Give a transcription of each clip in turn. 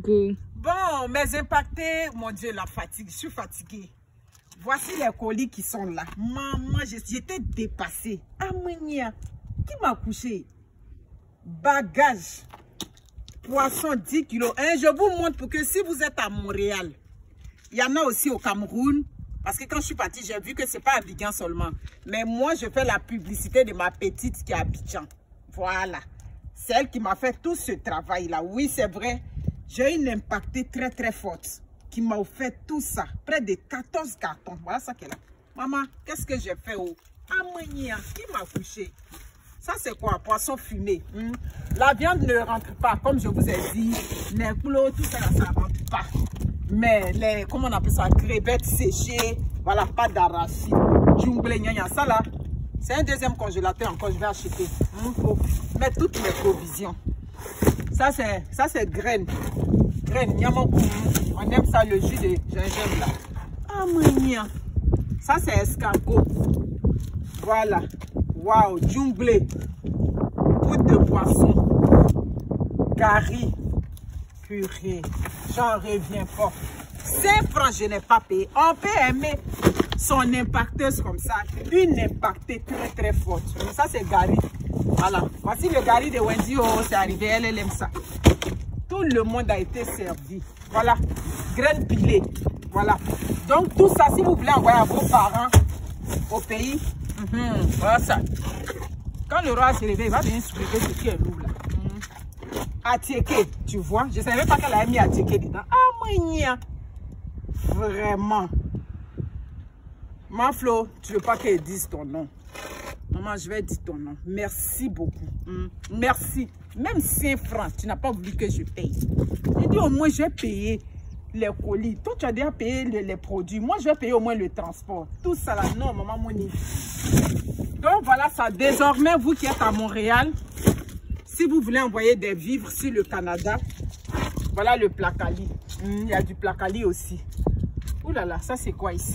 beaucoup. Bon, mes impactés, mon Dieu, la fatigue. Je suis fatiguée. Voici les colis qui sont là. Maman, j'étais dépassée. Amania, qui m'a couché? Bagage. Poisson 10 kilos. Je vous montre pour que si vous êtes à Montréal, il y en a aussi au Cameroun. Parce que quand je suis partie, j'ai vu que ce n'est pas Abidjan seulement. Mais moi, je fais la publicité de ma petite qui est à Abidjan. Voilà. C'est elle qui m'a fait tout ce travail-là. Oui, c'est vrai. J'ai une impactée très, très forte qui m'a offert tout ça. Près de 14 cartons. Voilà ça qu'elle a. Maman, qu'est-ce que j'ai fait? Amania, qui m'a couché? Ça, c'est quoi? Poisson fumé. La viande ne rentre pas, comme je vous ai dit. Les poulots, tout ça, ça ne rentre pas. Mais les, comment on appelle ça? Crevettes séchées. Voilà, pas d'arachide. Djumble, gna ça là. C'est un deuxième congélateur encore, je vais acheter. Pour mettre toutes mes provisions. Ça, c'est graines. Graines, nyamakou. On aime ça, le jus de gingembre là. Ah, mania. Ça, c'est escargot. Voilà. Waouh, djumble. Poudre de poisson. Gari. Purée. J'en reviens pas. 5 francs, je n'ai pas payé. On peut aimer son impacteuse comme ça. Une impactée très très forte. Ça, c'est Gary. Voilà. Voici le Gary de Wendy. Oh, c'est arrivé. Elle aime ça. Tout le monde a été servi. Voilà. Graines pilées. Voilà. Donc, tout ça, si vous voulez envoyer à vos parents au pays, voilà ça. Quand le roi se réveille, il va venir expliquer ce qui est lourd là. Atieke, tu vois. Je ne savais pas qu'elle avait mis Atieke dedans. Ah, mania. Vraiment. Ma Flo, tu ne veux pas qu'elle dise ton nom. Maman, je vais dire ton nom. Merci beaucoup. Merci. Même 5 francs, tu n'as pas voulu que je paye. J'ai dit au moins, je vais payer les colis. Toi, tu as déjà payé les produits. Moi, je vais payer au moins le transport. Tout ça là, non, maman, Moni. Donc, voilà ça. Désormais, vous qui êtes à Montréal, si vous voulez envoyer des vivres sur le Canada, voilà le placali. Il y a du placali aussi. Ouh là là, ça c'est quoi ici?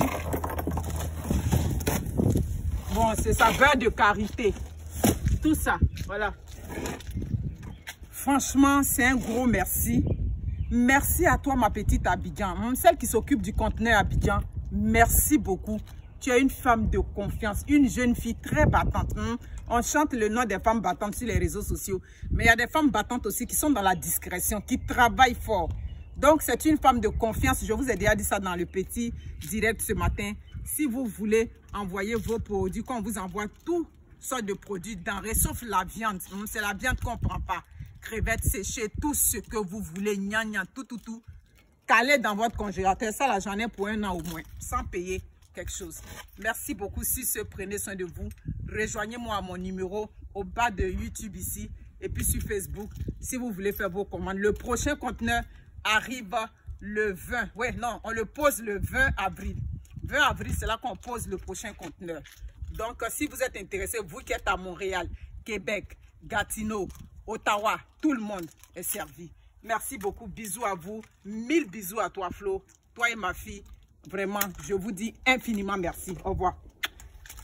Bon, c'est ça, beurre de karité. Tout ça, voilà. Franchement, c'est un gros merci. Merci à toi, ma petite Abidjan. Celle qui s'occupe du conteneur Abidjan, merci beaucoup. Tu es une femme de confiance, une jeune fille très battante. On chante le nom des femmes battantes sur les réseaux sociaux. Mais il y a des femmes battantes aussi qui sont dans la discrétion, qui travaillent fort. Donc, c'est une femme de confiance. Je vous ai déjà dit ça dans le petit direct ce matin. Si vous voulez envoyer vos produits, qu'on vous envoie toutes sortes de produits denrées, sauf la viande. C'est la viande qu'on ne prend pas. Crevettes séchées, tout ce que vous voulez, tout. Calez dans votre congélateur. Ça, là, j'en ai pour 1 an au moins, sans payer quelque chose. Merci beaucoup. Si ce, prenez soin de vous. Rejoignez-moi à mon numéro au bas de YouTube ici. Et puis sur Facebook, si vous voulez faire vos commandes. Le prochain conteneur arrive le 20. Ouais, non, on le pose le 20 avril. 20 avril, c'est là qu'on pose le prochain conteneur. Donc, si vous êtes intéressé, vous qui êtes à Montréal, Québec, Gatineau, Ottawa, tout le monde est servi. Merci beaucoup. Bisous à vous. 1000 bisous à toi, Flo. Toi et ma fille. Vraiment, je vous dis infiniment merci. Au revoir.